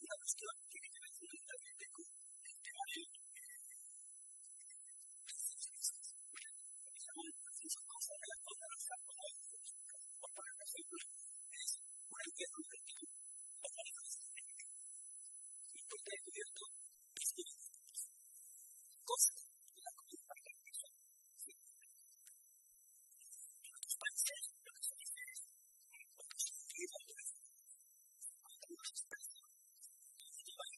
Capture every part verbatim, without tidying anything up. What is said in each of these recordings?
una cuestión que tiene que ver fundamentalmente con el tema del proceso conforme a la forma de los campos. Por poner un ejemplo, es una limpieza educativa o una limpieza científica. Y por el cubierto es que cosas de la comunidad para la persona. En otros países, lo que se dice es lo que se utiliza en la comunidad. Cuando uno se expresa,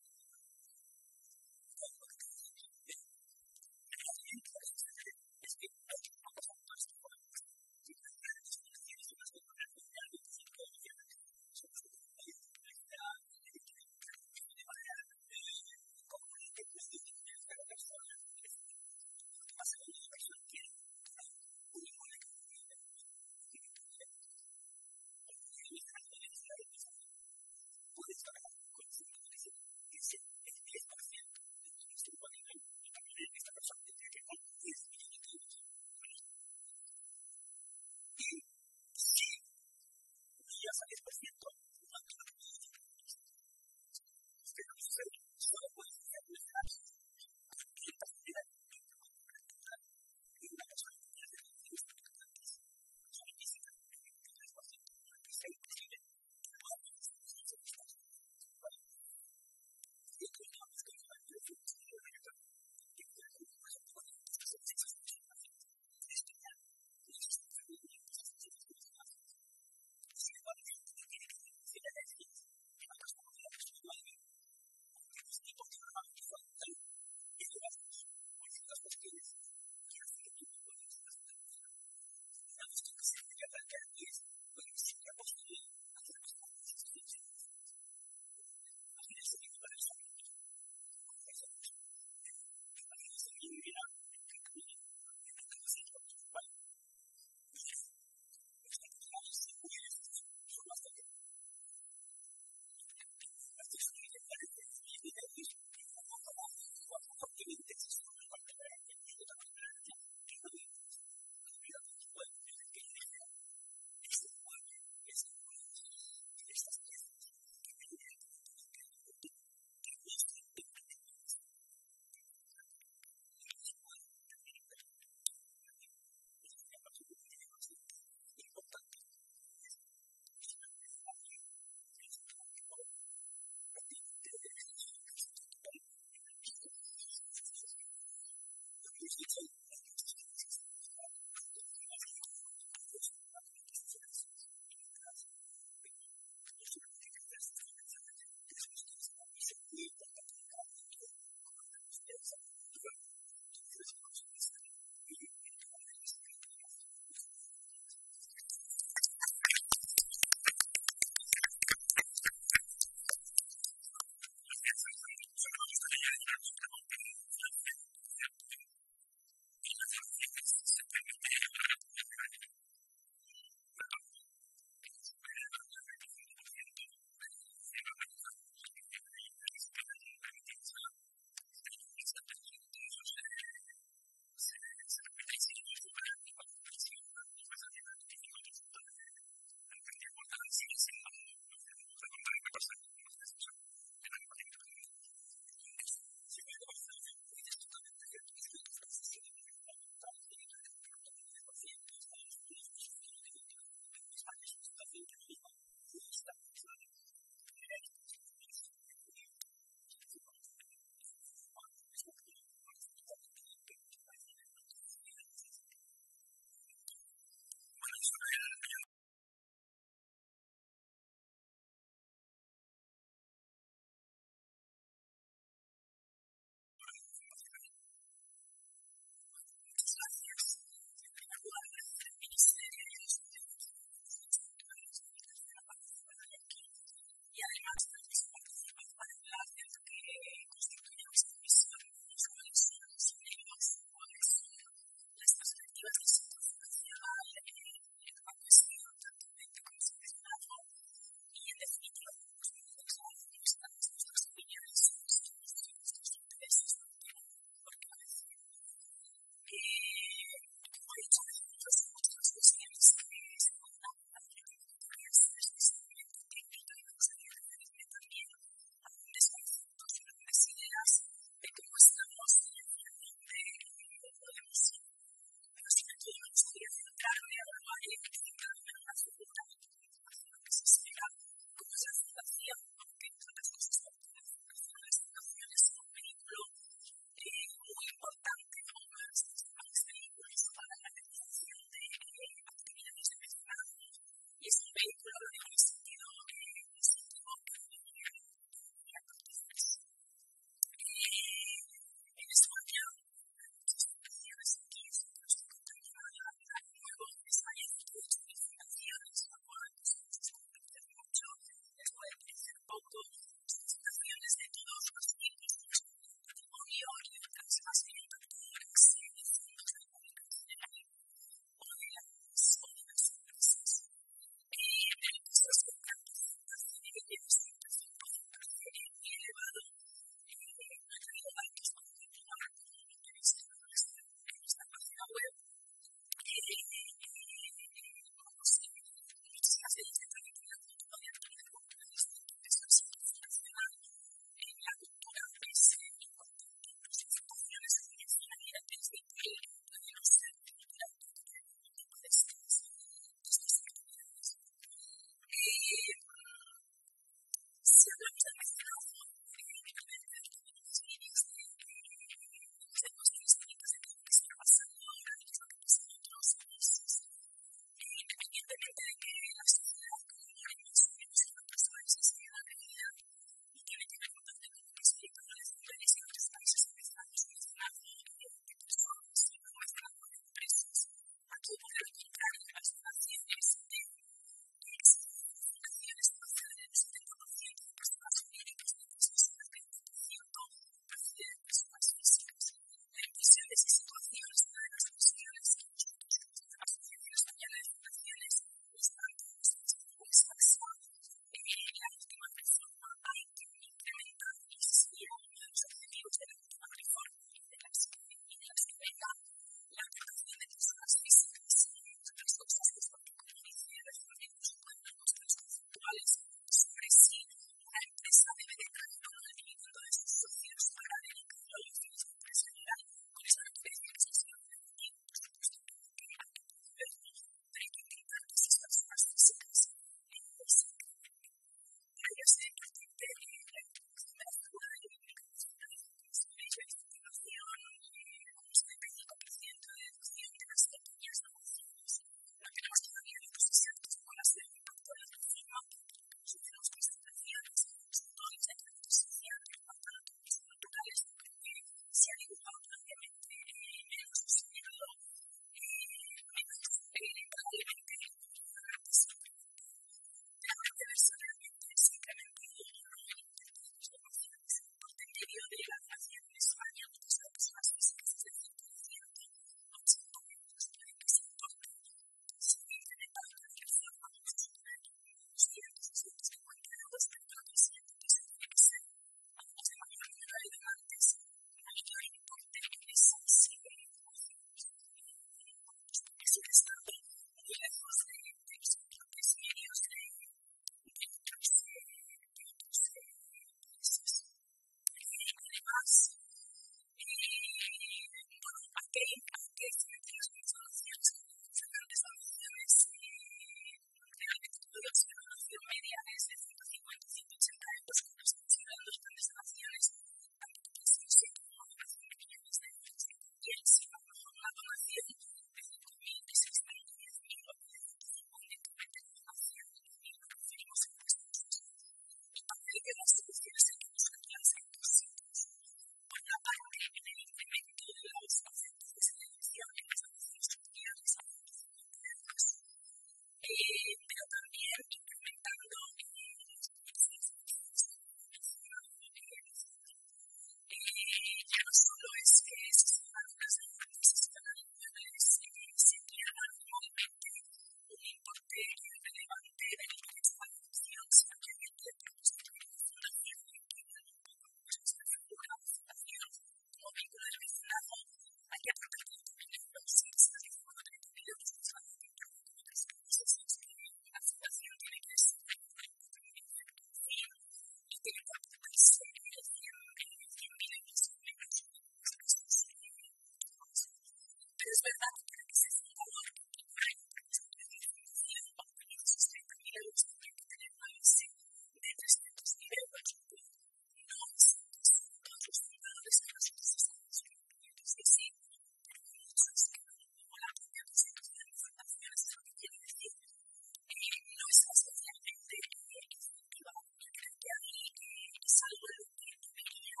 es verdad que para que sea fundador, para que se pueda financiar o tener sus treinta mil euros, tiene que tener una base de trescientos mil euros. No es todos los fundadores que nosotros estamos viendo, es decir, pero muchos que no molan porque no se consideran fundaciones, es lo que quiero decir. Eh, no está socialmente eh, efectiva. Yo creo que ahí eh, es algo en lo que debería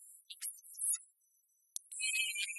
eh,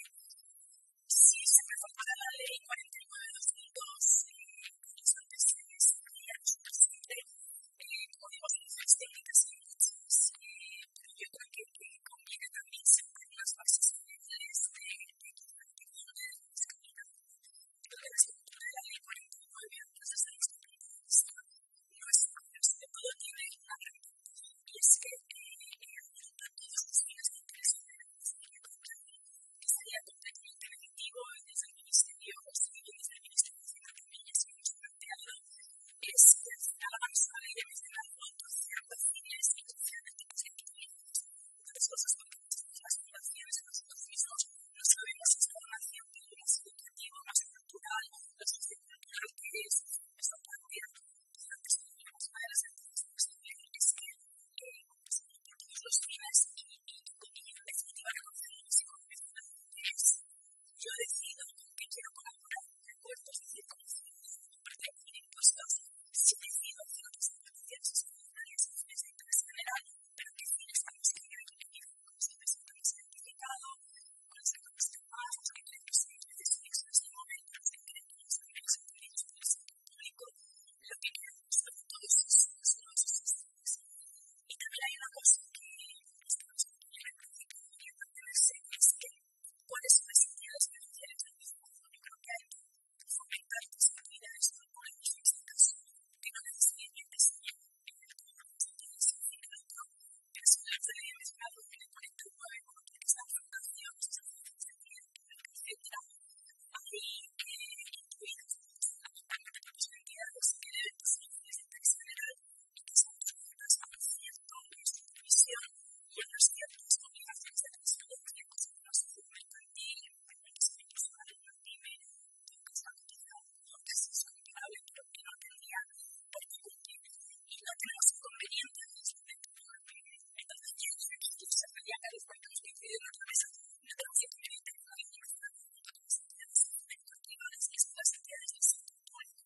si se reformara la ley cuarenta y nueve de dos mil dos, eh, los antes se estaría suficiente eh, códigos de mujeres técnicas y muchos, eh, pero yo creo que, que conviene también sentar unas bases legales de equiparación de discriminación. Creo que la estructura de la ley cuarenta y nueve, antes de ser extendida, no es fácil, sobre todo tiene una gran y es que eh, agrupa todos los fines de interés de la justicia que sería completamente negativo y desde el Ministerio y desde el Ministerio de Hacienda también ya se hemos planteado es que al final hagamos una ley de mecenazgo con ciertas líneas y socialmente positivas. Otras cosas porque las fundaciones nosotros mismos no sabemos si es formación de más educativo, más cultural, la sociocultural que es esta parodia. Antes teníamos una de las actividades es que por todos los fines y en definitiva reconocemos como mecenazgo que es yo decido con qué quiero colaborar, de acuerdo, es decir, como parte de impuestos, si decido hacer otras aportaciones extraordinarias a fines de interés general, pero que fines estamos escribiendo como si me sientamos identificado, con los que no nos capaz, que creen que somos necesarios en este momento, los que creen que nos tenemos interés en el sector público, lo que queremos sobre todo es nuevos sistemas. Y también hay una cosa que es que nos conviene debería mantenerse, es que cuáles son las entidades beneficiarias del mecenazgo. Yo creo que hay que fomentar estas actividades corporativas en este caso, que no necesariamente se llevan en el todo las entidades financieras, pero si la ley de mecenazgo tiene cuarenta y nueve, bueno, porque están fundaciones, están financiación pública, etcétera, ahí eh, incluidas actualmente muchas entidades que deben pasar fines de interés general y que están sujetas a un cierto de supervisión y a unas ciertas obligaciones de transparencia, cosa que no se hace mercantil, en el que se impulsa una pyme, que está cotizada, no que sí es comparable, pero que no tendría por qué cumplir. Y no tenemos inconveniente en este momento con la pyme. Entonces, yo creo que aquí se podría caer porque nos coincide en otra mesa. No tenemos inconveniente con la ley de mecenazgo con las entidades educativas y las entidades del sector público.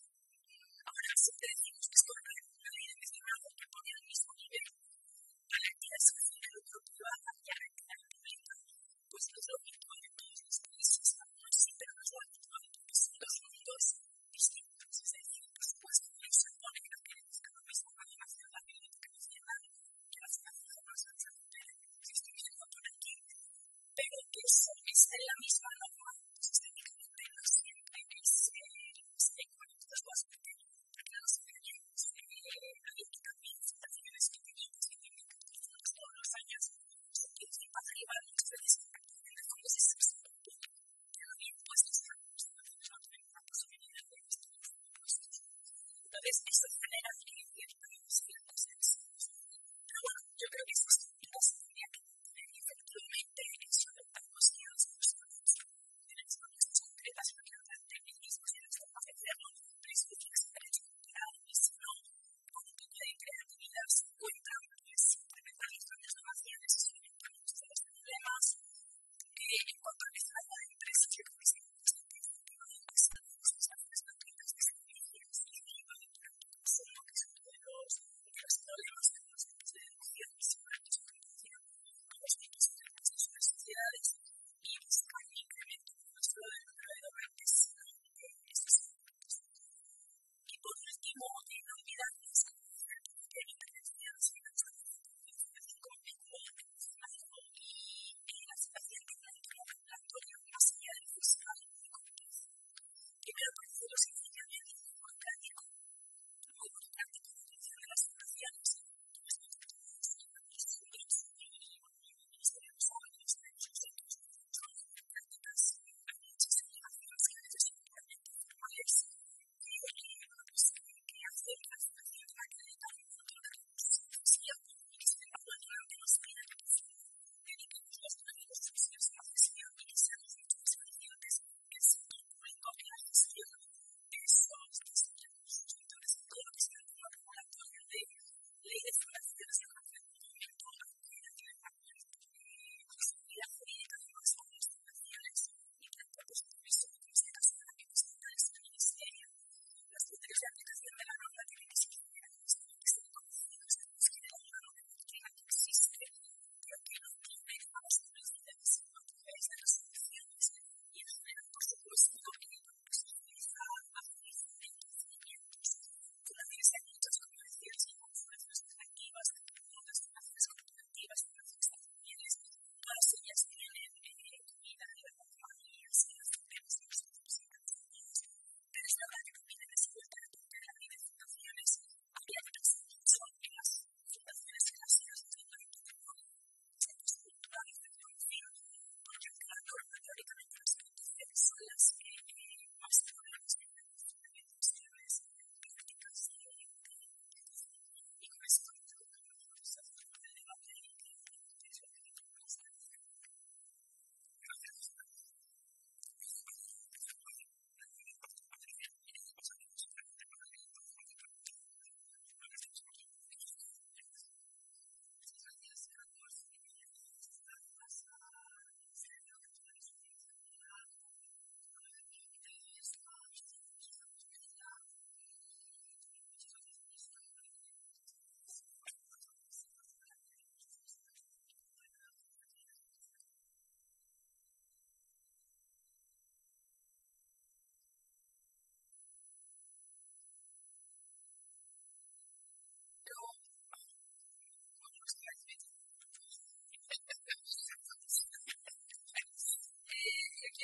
Ahora, siempre decimos que esto es una ley de mecenazgo que pone al mismo nivel a la entidad sin fines de lucro privada y a la entidad pública, pues no es lo habitual en todos los países, algunos sí, pero no es lo habitual porque son dos mundos distintos. Es decir, por supuesto, no se supone que no quiere decir lo mismo cuando nació la biblioteca nacional que la Fundación Jornada si estoy viendo por aquí, pero que eso está en la misma norma, entonces técnicamente no siempre es eco en estas cosas porque no nos engañemos. Hay aquí también fundaciones pequeñitas que tienen captaciones todos los años, se quiere decir para arriba muchas veces captación de fondos y sector público, pero bien puestos estamos no tenemos la posibilidad de estos impuestos. Entonces, eso genera ciertas tensiones. Pero bueno, yo creo que esta estructura se tendría que mantener y efectivamente eso de las posibilidades de los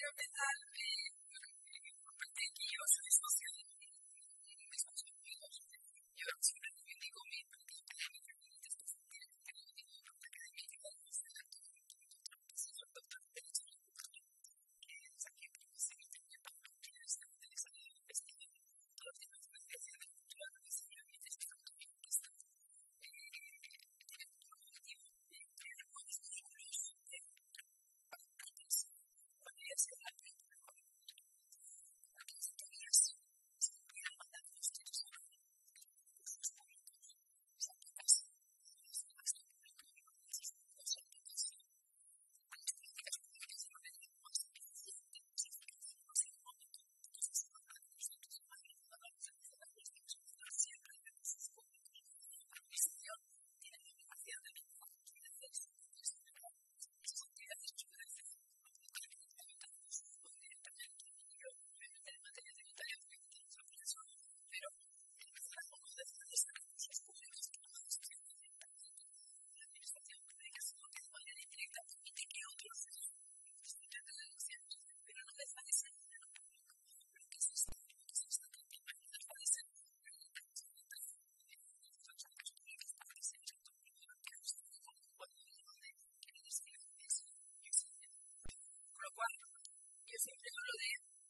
quiero empezar, eh, bueno, eh, por parte de que yo soy socia de un espacio público. Yo siempre reivindico mi práctica académica y después tiene que tener un tipo de práctica académica y después de todo el soy doctor de Derecho y Cultura, que es aquí precisamente en Japón, que es el desarrollo de investigación, todos los temas de especial de cultura, de diseño y de estructura que están tienen como objetivo de crear nuevos vínculos de participantes. Podría ser la primera con aquellas teorías que se pudieran mandar los textos a recursos públicos, las aplicaciones, las actas de público y las distintas aplicaciones a las políticas públicas de manera más eficiente, más eficaz, más económica. Entonces, para nosotros, más bien, para los ciudadanos, tenemos que estar siempre en recursos públicos. La administración tiene la obligación de realizar actividades esas actividades pueden ser tributarias o directamente. Yo me meteré en materia tributaria porque no tenemos aplicación, pero el mecenazgo no deja de ser recursos públicos que no se gestionan directamente. La administración pública, sino que de manera indirecta permite que otros disfruten de deducciones, pero no deja de ser dinero público. Lo que es esto, lo que es esta práctica, no deja de ser transacciones públicas para que se sector privado que no se diga cuando y dónde quiere destinar ese dinero. Con lo cual, yo siempre hablo de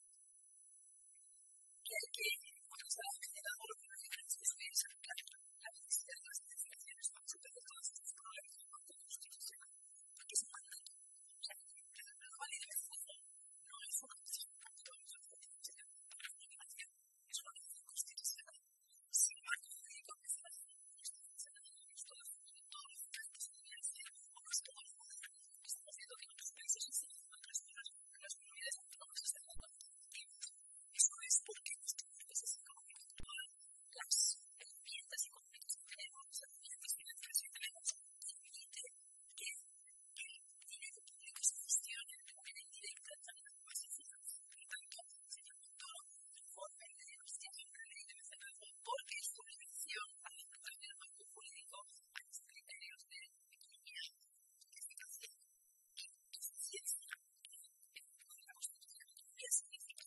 que hay que, cuando se ha generado lo que no hay que es sacar la necesidad de las investigaciones para superar todos estos problemas de parte constitucional, porque es un mandato. O sea, la globalidad del mecenazgo no es una opción para todos los objetivos de la comunicación, es una opción constitucional. Sin marco jurídico del mecenazgo, no está funcionando en todos los países que deberían ser, o no es todo lo moderno. Estamos viendo que en otros países se están haciendo otras cosas, que las comunidades autónomas están dando alternativas. Eso es porque nuestro proceso económico actual, las herramientas económicas que tenemos, las herramientas financieras que tenemos, permiten que el dinero público se gestione de manera indirecta, de manera más eficaz. Por lo tanto, señor Montoro, informe de institución de ley de mecenazgo porque es su obligación adaptar el marco jurídico a los criterios de economía, eficacia y eficiencia de la Constitución. ¿Qué significa?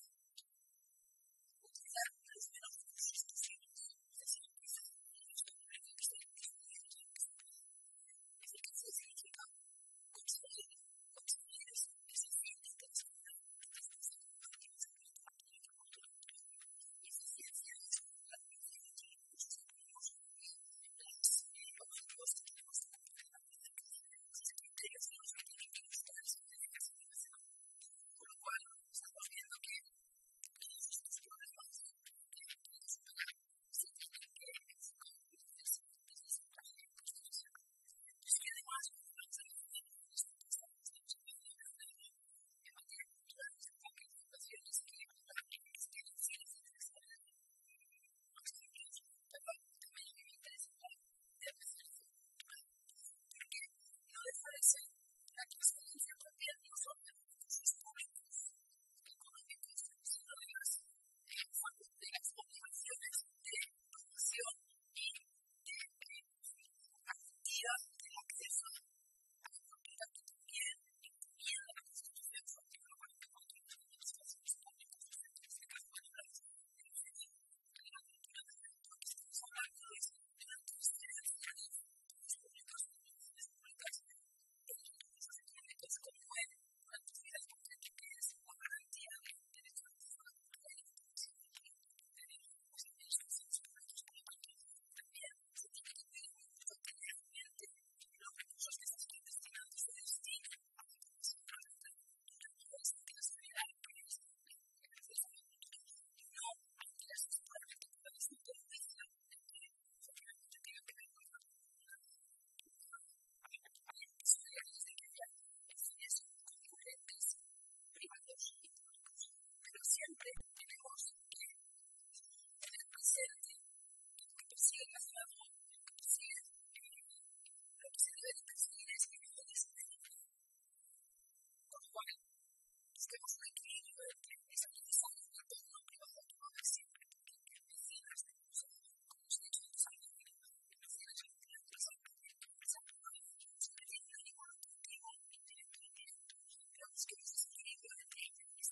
Utilizar los menos recursos posibles, es decir, utilizar el gasto público que esté disponible en el Estado. Eficacia significa conseguir, conseguir ese fin de interés general que es necesario para que se pueda aplicar la cultura. Y eficiencia es la administración de los recursos públicos y los objetivos que tenemos que cumplir en la vida que esos criterios son los que tienen que buscar esa eficacia del mecenazgo. Con lo cual, estamos viendo que todos estos problemas que hay que superar se tienen que enfocar en desde esa práctica constitucional. Y que además, vamos a defender los estamos haciendo en materia cultural, los enfoques de educaciones que para que estén fines de desarrollo. Por ejemplo, también a mí me interesa hablar de mecenazgo cultural, porque no deja de ser la transferencia también no solo de recursos públicos económicos, sino de las, eh, de las obligaciones de promoción y de eh, garantía del acceso a la cultura que también encomienda la Constitución, su artículo cuarenta y cuatro, de las administraciones públicas, en este caso culturales, el objetivo de la cultura. Lo que estamos hablando es de la transferencia de fondos públicos, de instituciones públicas, dentro de esos instrumentos como en una actividad concreta que es la garantía del derecho a acceso a la cultura y la protección del derecho de los servicios públicos. Por lo tanto, también se tiene que tener muy importante que realmente los recursos que se están destinando se destinen a la promoción de la cultura y el sentido general que es el acceso a la cultura y no a intereses particulares de intervención que obviamente tienen que ver con la cultura. Hay posibilidades de que haya fines concurrentes privados y públicos, pero siempre tenemos que tener presente que lo que persigue el mecenazgo, lo que persigue, eh, lo que se debe de perseguir es el interés general. Con lo cual, busquemos un equilibrio entre esa necesaria de entorno privado que va a haber siempre, porque el mecenas de uso, como os he dicho antes al inicio, el mecenas es una empresa también que empresa privada que no tiene ningún objetivo indirecto y directo, pero busquemos ese equilibrio entre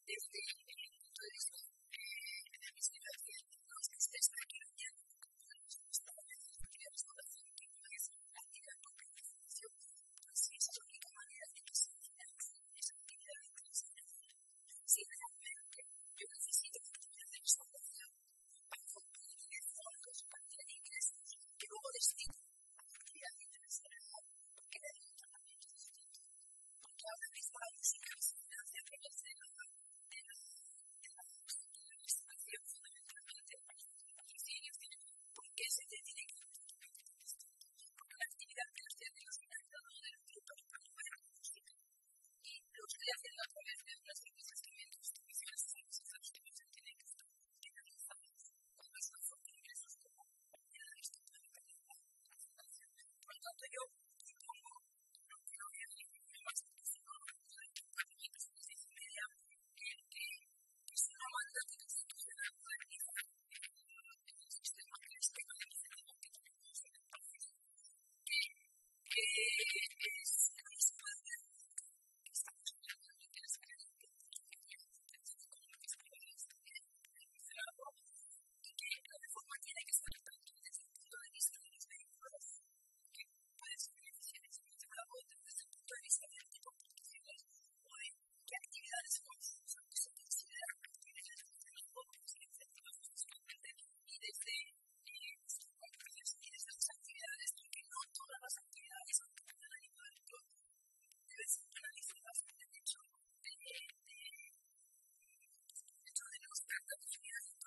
desde el punto de vista de la mismología, no es que estés aquí mañana, está la actividad explotación, que no es la actividad por definición, pues si esa es la única manera de que se financie esa actividad de investigación, si realmente yo necesito una actividad de explotación para obtener fondos, para tener ingresos, que luego destino a la actividad internacional, porque la hay un tratamiento distinto. Porque ahora mismo la música se financia a través de la de la de la investigación fundamentalmente para los patrocinios. ¿Por qué se te tiene que hacer esto? Porque la actividad que los tienen los financiadores del grupo es para poder la música. Y lo estoy haciendo a través de unas empresas que vienen instituciones y servicios que no se tienen que estar penalizados cuando es una fuente de ingresos como la de esto puede penalizar la fundación. Por lo tanto, yo propongo no quiero que me más sino argumentos de ciencia media que, que, que es una manera constitucional modernizar el sistema que respecta al mecenazgo que tenemos en el país, que, que es no se puede hacer que estamos hablando de que las características económicas privadas también del mecenazgo y que la reforma tiene que estar tanto desde el punto de vista de los vehículos que pueden ser beneficiarios del mecenazgo desde el punto de vista del tipo de protecciones o de qué actividades son que se consideran actividades de mecenazgo que se incentivan fiscalmente y desde eh, compromisos y desde las actividades, porque no todas las actividades, aunque tengan ánimo de lucro, deben ser penalizadas por el hecho de, de, de, de, hecho de no estar tan definidas